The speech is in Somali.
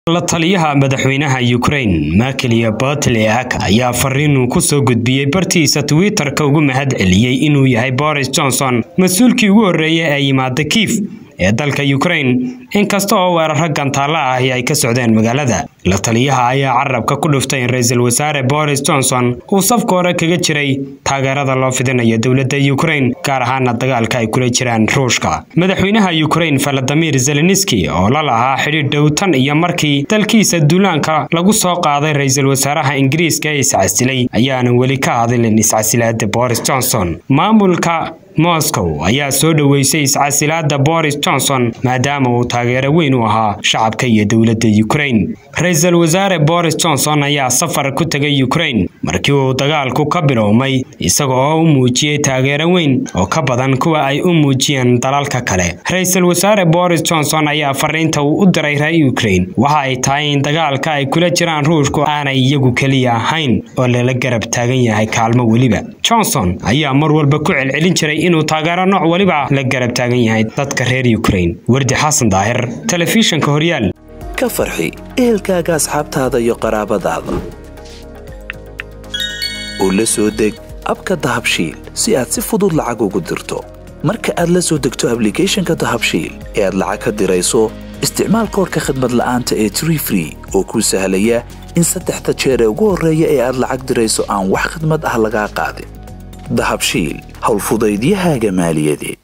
la taliyaha madaxweynaha Ukraine Makelia Botlyak ayaa fariin ku soo gudbiyay bartiisa Twitter-ka ugu mahad celiyay inuu yahay Boris Johnson mas'uulkii ugu horeeyay ee yimaada Kiev ee dalka Ukraine inkasta oo weerar gantaala ah ay ka socdeen magaalada. La taliyaha ayaa carabka ku dhuftay in ra'iisul wasaare Boris Johnson uu safka hore kaga jiray taageerada loo fidinayo dawladda Ukraine gaar ahaan dagaalka ay kula jiraan Ruushka. Madaxweynaha Ukraine Volodymyr Zelensky oo la lahaa xiriir dhow tan iyo markii dalkiisa duulaanka lagu soo qaaday ra'iisul wasaaraha Ingiriiska ee iscasilay ayaana weli ka hadlin iscasilaadda Boris Johnson. Maamulka Moscow ayaa soo dhaweysay iscasilaadda Boris Johnson maadaama uu taageero weyn u ahaa shacabka iyo dawladda Ukraine. Ra'iisul wasaare Boris Johnson ayaa safar ku tagay Ukraine markii uu dagaalku ka biloomay isagoo u muujiyay taageero weyn oo ka badan kuwa ay u muujiyeen dalalka kale. Ra'iisul wasaare Boris Johnson ayaa fariinta u diray reer Ukraine waxa ay tahay in dagaalka ay kula jiraan Ruushku aanay iyagu kaliya ahayn oo la garab taagan yahay kaalmo waliba. Johnson ayaa mar walba ku celcelin jiray inuu taageero nooc waliba la garab taagan yahay dadka reer Ukraine. Wardi Xasan Daahir, Telefishinka Horyaal. ka farxi ehelkaaga asxaabtaada iyo qaraabadaada oo la soo deg abka Dahabshiil si aad si fudud lacag ugu dirto. Marka aad la soo degto application-ka Dahabshiil ee aad lacag ka dirayso, isticmaal koodka khidmad la'aanta ee Tree oo kuu sahlaya in 3 jeer ugu horeeya ee aad lacag dirayso aan wax khidmad ah laga qaadin. Dahabshiil, hawl fudaydiyahaaga maaliyadeed.